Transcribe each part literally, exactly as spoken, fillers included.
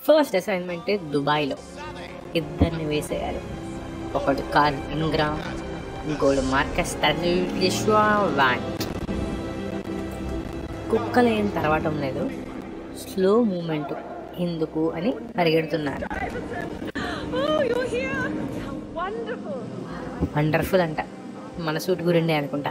First assignment దుబాయ్లో ఇద్దరిని వేసేయాలి. ఒకటి కార్ల్ ఇంగ్రామ్, ఇంకోటి మార్కస్ వ్యాంట్. కుక్కలు ఏం తర్వాటం లేదు, స్లో మూమెంట్ ఎందుకు అని పరిగెడుతున్నారు. వండర్ఫుల్ అంట, మన సూట్ గురిండే అనుకుంటా.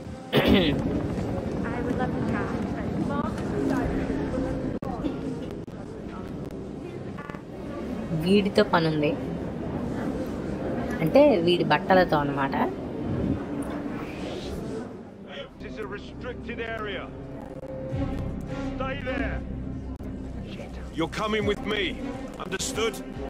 వీడితో పనుంది అంటే వీడి బట్టలతో అన్నమాట. You're coming with me. Understood?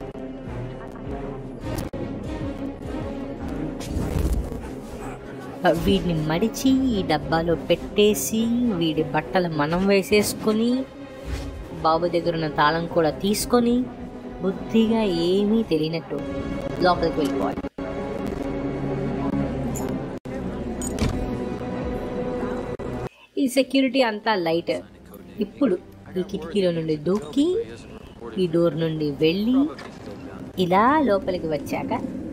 వీడిని మడిచి ఈ డబ్బాలో పెట్టేసి వీడి బట్టలు మనం వేసేసుకొని బాబు దగ్గర ఉన్న తాళం కూడా తీసుకొని బుద్ధిగా ఏమీ తెలియనట్టు లోపలికి వెళ్ళిపోవాలి. ఈ సెక్యూరిటీ అంతా లైట్. ఇప్పుడు ఈ కిటికీలో నుండి దూకి ఈ డోర్ నుండి వెళ్ళి ఇలా లోపలికి వచ్చాక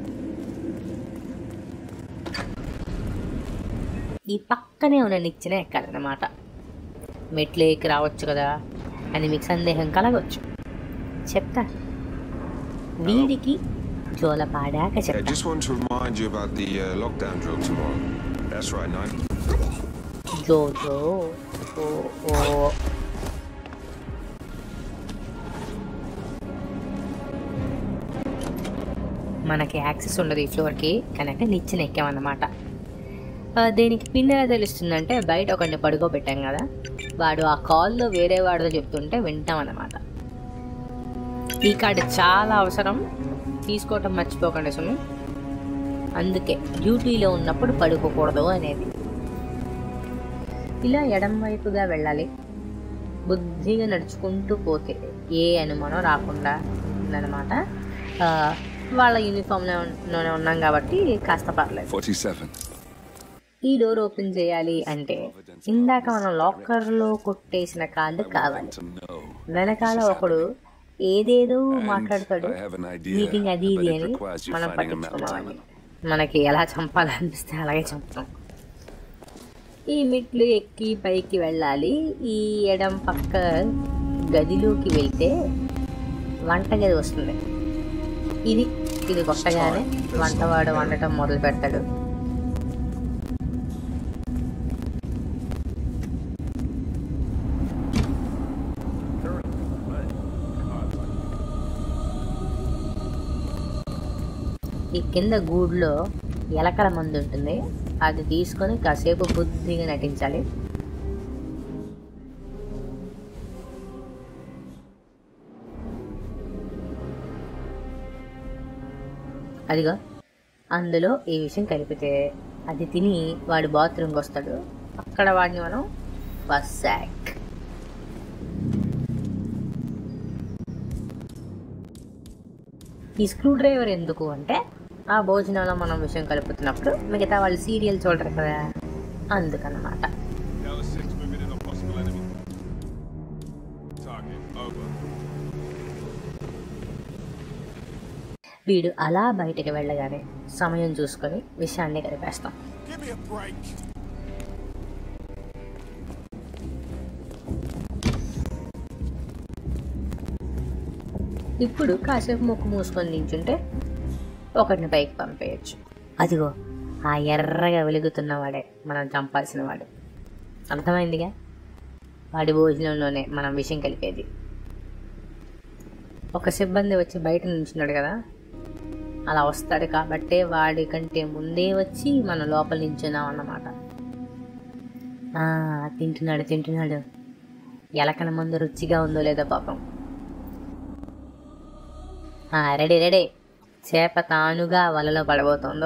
ఈ పక్కనే ఉన్న నిచ్చెన ఎక్కాలన్నమాట. మెట్లు ఎక్కి రావచ్చు కదా అని మీకు సందేహం కలగవచ్చు. చెప్తా, వీడికి జోల పాడాక చెప్తా. జోజో ఓ ఓ మనకి యాక్సెస్ ఉండదు ఈ ఫ్లోర్కి, కనుక నిచ్చెన ఎక్కామన్నమాట. దీనికి పిన్ ఎలా తెలుస్తుందంటే బయట ఒకరిని పడుకోబెట్టాం కదా, వాడు ఆ కాల్లో వేరే వాడితో చెప్తుంటే వింటాం అన్నమాట. ఈ కార్డు చాలా అవసరం, తీసుకోవటం మర్చిపోకండి సుమి. అందుకే డ్యూటీలో ఉన్నప్పుడు పడుకోకూడదు అనేది. ఇలా ఎడం వైపుగా వెళ్ళాలి. బుద్ధిగా నడుచుకుంటూ పోతే ఏ అనుమానం రాకుండా ఉందన్నమాట. వాళ్ళ యూనిఫామ్లోనే ఉన్నాం కాబట్టి కాస్త పర్లేదు. ఈ డోర్ ఓపెన్ చేయాలి అంటే ఇందాక మనం లాకర్లో కొట్టేసిన కార్డు కావాలి. వెనకాల ఒకడు ఏదేదో మాట్లాడతాడు, మీటింగ్ అది ఇది అని మనం పట్టించుకోవాలి. మనకి ఎలా చంపాలనిపిస్తే అలాగే చంపుతాం. ఈ మెట్లు ఎక్కి పైకి వెళ్ళాలి. ఈ ఎడం పక్క గదిలోకి వెళ్తే వంటగది వస్తుంది. ఇది ఇది కొట్టగానే వంటవాడు వండటం మొదలు పెడతాడు. ఈ కింద గూడులో ఎలకల మందు ఉంటుంది, అది తీసుకొని కాసేపు బుద్ధిగా నటించాలి. అదిగో అందులో ఈ విషయం కలిపితే అది తిని వాడు బాత్రూమ్కి వస్తాడు. అక్కడ వాడిని మనం ఫసాక్క్. ఈ స్క్రూ డ్రైవర్ ఎందుకు అంటే ఆ భోజనంలో మనం విషయం కలుపుతున్నప్పుడు మిగతా వాళ్ళు సీరియల్ చూడరు కదా, అందుకన్నమాట. వీడు అలా బయటకు వెళ్ళగానే సమయం చూసుకొని విషయాన్ని కలిపేస్తాం. ఇప్పుడు కాసేపు ముక్కు మూసుకొని నించుంటే ఒకటిని పైకి పంపేయచ్చు. అదిగో ఆ ఎర్రగా వెలుగుతున్నవాడే మనం చంపాల్సిన వాడు. అర్థమైందిగా, వాడి భోజనంలోనే మనం విషయం కలిపేది. ఒక సిబ్బంది వచ్చి బయట నించున్నాడు కదా, అలా వస్తాడు కాబట్టే వాడి కంటే ముందే వచ్చి మనం లోపల నించున్నాం అన్నమాట. తింటున్నాడు తింటున్నాడు ఎలకల మందు రుచిగా ఉందో లేదో పాపం. రెడీ రెడీ చేప తానుగా వలలో పడబోతుందో.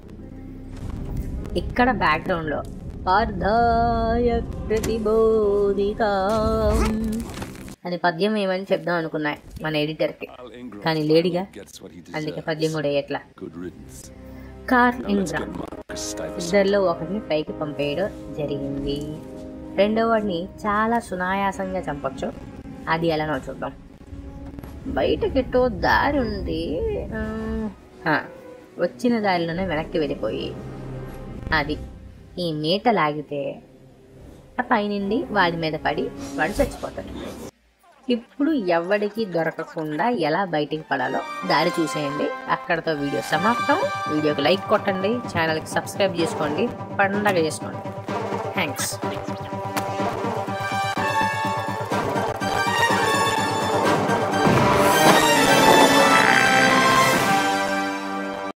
ఇక్కడ బ్యాక్గ్రౌండ్లో పార్థాయ ప్రతిబోధితాం అని పద్యం ఏమని చెప్దాం అనుకున్నాయి మన ఎడిటర్కి, కానీ లేడిగా, అందుకే పద్యం కూడా ఎట్లా. కార్ల్ ఇంగ్రామ్ ఇద్దరిలో ఒకటిని పైకి పంపేయడం జరిగింది. రెండో వాడిని చాలా సునాయాసంగా చంపొచ్చు, అది ఎలానో చూద్దాం. బయటకెట్టో దారి ఉంది, వచ్చిన దారిలోనే వెనక్కి వెళ్ళిపోయి అది ఈ మీట లాగితే ఆ పైనుండి వాడి మీద పడి వాడు చచ్చిపోతాడు. ఇప్పుడు ఎవడికి దొరకకుండా ఎలా బయటికి పడాలో దారి చూసేయండి. అక్కడతో వీడియో సమాప్తం. వీడియోకి లైక్ కొట్టండి, ఛానల్కి సబ్స్క్రైబ్ చేసుకోండి, పండగ చేసుకోండి. థ్యాంక్స్.